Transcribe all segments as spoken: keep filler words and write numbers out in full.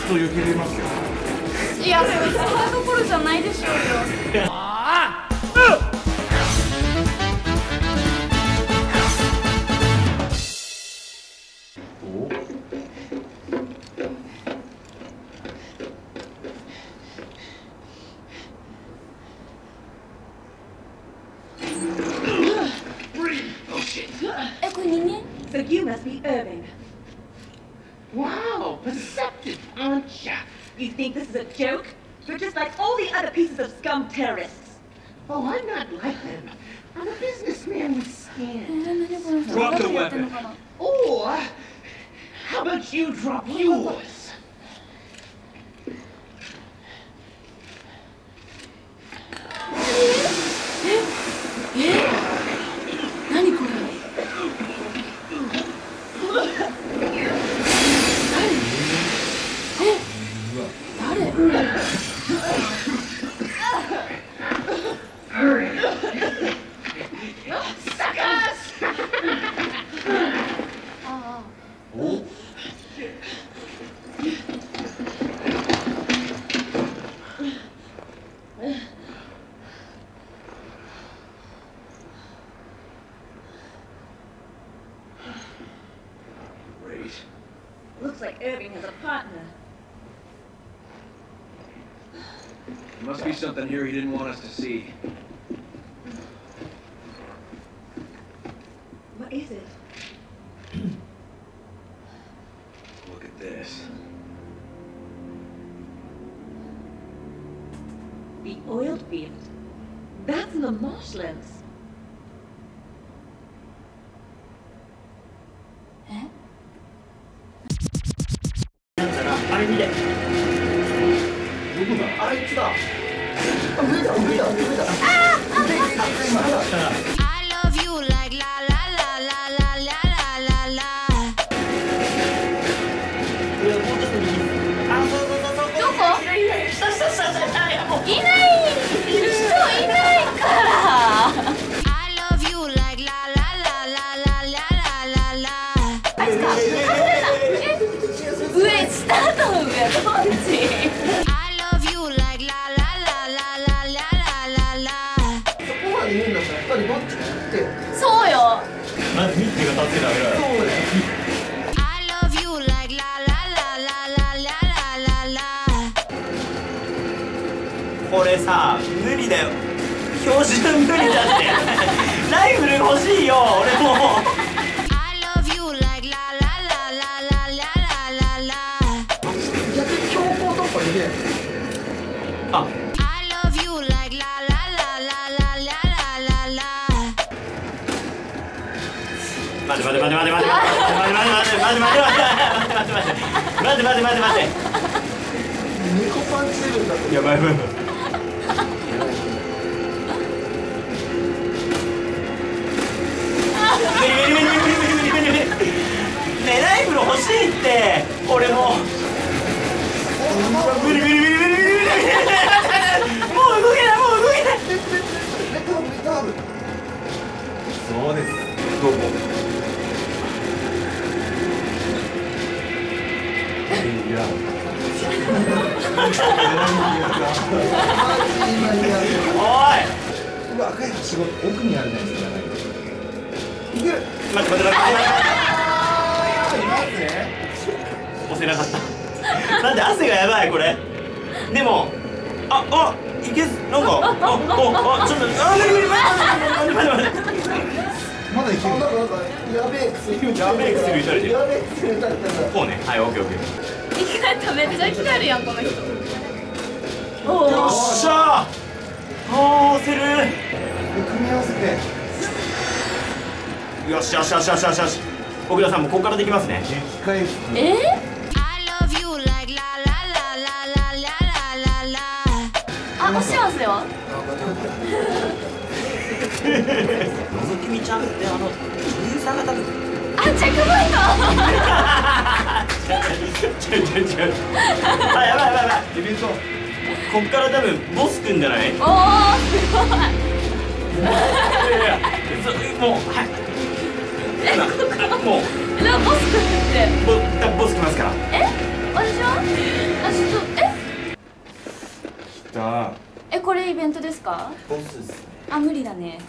とよけれますよ。 いや、そんなところじゃないでしょうよ。 ああ、 え、これ人間？ So you must be Irving. Wow, perceptive, aren't ya? You think this is a joke? You're just like all the other pieces of scum terrorists. Oh, I'm not like them. I'm a businessman with え skin. ー、何この人。 Drop わ the ざとやってんのかな。 Or, how about you drop yours? 何これ。誰？え、誰？ ああ。 お、 Great. Looks like Irving has a partner. There must be something here he didn't want us to see. What is it? Look at this. The oil field. That's in the marshlands. え？ あれ見て。どこだ？あいつだ。あ、上だ、上だ、上だ。 I love you like la la la la la la la la la. いや、もうちょっと右。あ、そうそうそうそう。 どこ？ いやいや、下下下下。あ、いやもう。 いない人いないから。 I love you like la la la la la la la la. あいつか。隠れた。え？上、下と上どっち？ I love you like la la la la la la la la. そこまで言うんだったらやっぱりどっちかって。 そうよ。 まずミッキーが立ってたぐらい。 そうだよ。 I love you like la la la la la la la la. これさ、無理だよ。標準無理だって。ライフル欲しいよ、俺も。 I love you like la la la la la la la la. 逆に強行突破できない。 あ、 I love you like la la la la la la la la. 待て待て待て待て待て待て待て待て待て待て待て待て待て待て待て待て待て待て。 猫パンチレベルだと。 やばいやばいやばい。無理無理無理無理無理無理無理無理。ねえ、ライフル欲しいって。俺も。無理無理無理無理無理無理無理。もう動けないもう動けない。 レカーブレカーブ。 そうです。どうも。いや。 おい。 うわ、赤い仕事奥にあるじゃないですか。いける。 待って待って待って待って。押せなかった。なんで汗がやばいこれ。でも、ああいけすなんかあああちょっとあ無理無理待って待って待って待って。 まだいける。なんかなんかやべえ薬打たれてる。 やべえ薬打たれてる。 やべえ薬打たれてる。 こうね、はい、オッケーオッケー。 生き方めっちゃ来てるやんこの人。 よっしゃー。あー焦る。 組み合わせて。 よしよしよしよしよしよし。奥田さんもここからできますね。 激回復。 え？ I love you like la la la la la la la la. あ、押してますよ。 のぞきみちゃんってあの女優さんが多分。 あ、チェックポイント。 違う違う違う。あ、やばいやばいやばい。イベント。こっから多分ボスくんじゃない？ おお、すごい。 いやいや、そもうはい。 え、ここ。 もう。 じゃあボスくんって。 ボ多分ボス来ますから。 え？私は？あ、 あ、ちょっとえ来た。 え、これイベントですか？ ボスですね。 あ、無理だね。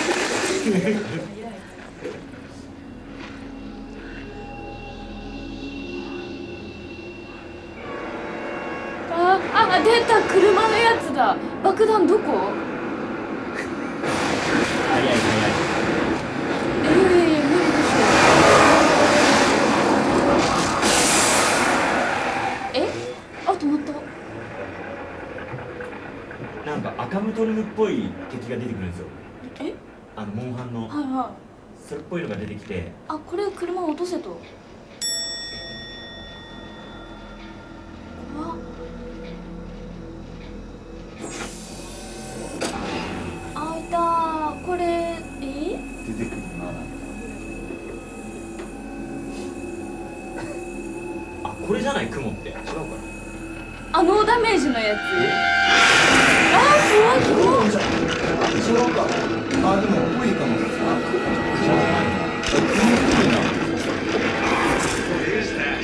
あ、あ、出た、車のやつだ。爆弾どこ？ 早い早い。 えー、無理でしょ。え？あ、止まった。 なんか赤ムトルムっぽい敵が出てくるんですよ。 え？ あのモンハンのはいはい。 それっぽいのが出てきて。 あ、これ車を落とせと。怖っ。あ、いたー。これえ？ 出てくるな。 あ、これじゃない雲って違うかな。 あ、ノーダメージのやつ。あー、怖い怖い。 違うか。あ、でもぽいかも。あ、雲じゃないな。雲っぽいな。 What is that?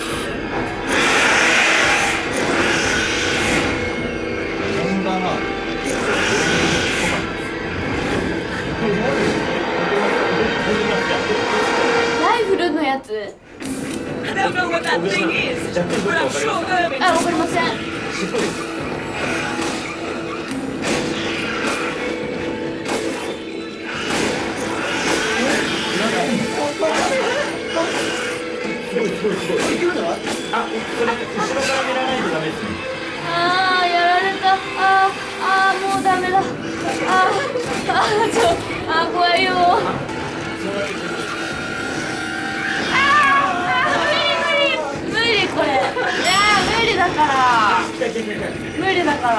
飛んだな。 ライフルのやつ。 I don't know what that thing is, ジャック but I'm sure Irving あ、わかりません。 尻尾です。すごいすごいすごい。 できるんじゃない？ あ、それ後ろから狙わないとダメですね。 あー、やられた。あー、あー、もうダメだ。あー、あー、ちょ、あー、怖いよ。あー、無理無理無理これ。いやー、無理だから。 来た来た来た来た。 無理だから。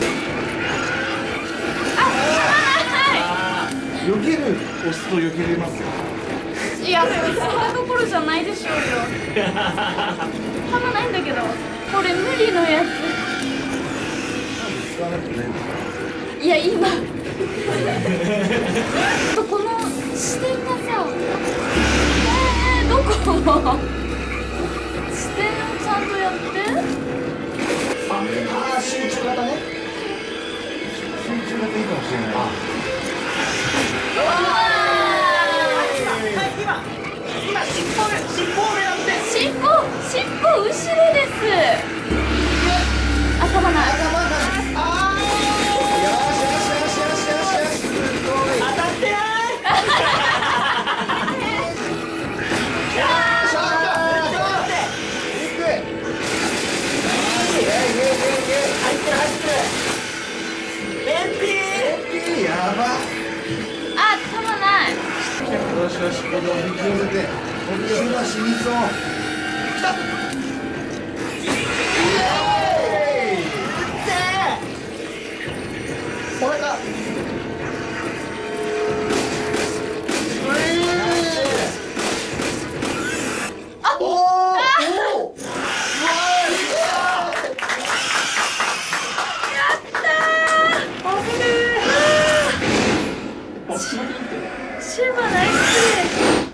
あ、 あ避ける押すと避けれますよ。 いや、そんなところじゃないでしょうよ。弾ないんだけど。これ無理のやつ。 使わなくてね。 いや、今。この視点がさ。えー、どこ。視点をちゃんとやって。 ああ、集中型ね。 集中型いいかもしれない。 うわ今、今尻尾で尻尾を狙って。 ー、尻尾、尻尾後ろです。頭ない。 頭が。ああ。よしよしよしよしよしよし。すごい。当たってない。よし、当たって。いく。いやいやいやいや。入ってる入ってる。エンピー。 やば。 あ、弾ない。 よしよし、これを引き寄せて。こっちが死にそう。 来た。これか。あ、おお。おお。 シルバーナイスプレー。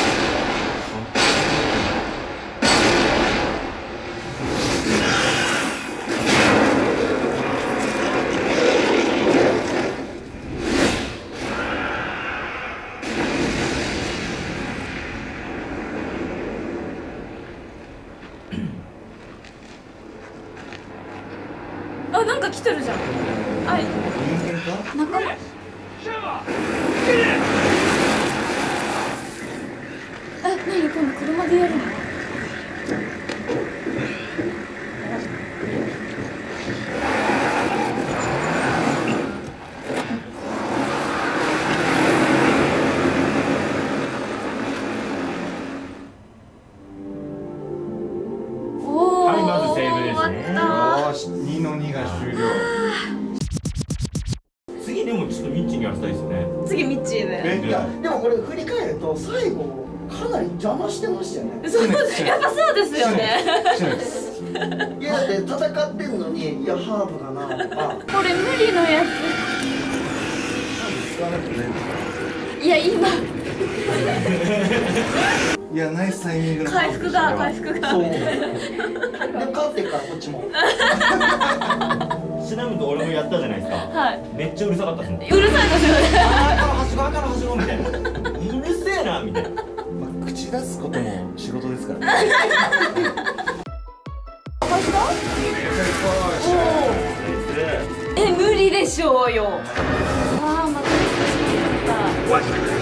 あ、なんか来てるじゃん。あ、 人間か？ 仲間。え、なに今度車でやるの？おー、 はい、まずセーブですね。 終わったよし、にのにが終了。 次でもちょっとミッチーにやらせたいですよね。 次ミッチーで。 え、 いや、でもこれ振り返ると最後かなり邪魔してましたよね。 そうです。やっぱそうですよね。 しないです。 いやだって戦ってんのに、いやハーブかなとか。 これ無理のや使わなくてね。 つ。いや、今。 いやナイスタイミングの回復が回復がそうで変わってるからこっちもちなみに俺もやったじゃないですか。 はいめっちゃうるさかったですもん。 うるさいですよね。 あーからはしごあからはしごみたいな。うるせえなみたいな。 まあ口出すことも仕事ですからね。 え無理でしょうよ。ああまた。